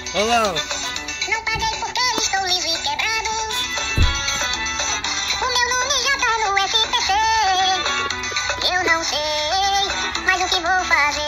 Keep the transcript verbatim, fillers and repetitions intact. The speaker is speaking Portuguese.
Olá. Não paguei porque estou liso e quebrado. O meu nome já tá no S P C. Eu não sei mais o que vou fazer.